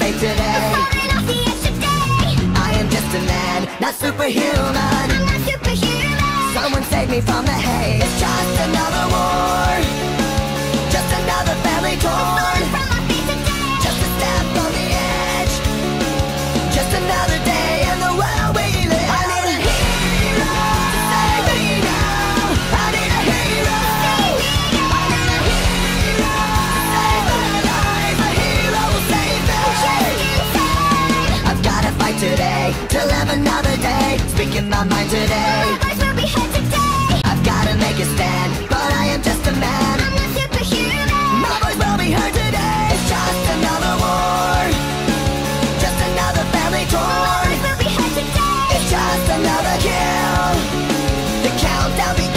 awake today. Falling off the edge today. I am just a man, not superhuman. I'm not superhuman. Someone save me from the hate. It's just another war, just another family torn. From my feet today. Just a step on the edge, just another day in the world we live. I need a hero to save me now. I need a hero. I need a hero to save my life. A hero will save me. I've gotta fight today to live another day. Speaking my mind today. My voice will be heard today. I've gotta make a stand, but I am just a man. I'm not superhuman. My voice will be heard today. It's just another war, just another family My torn. voice will be heard today. It's just another kill. The countdown begins.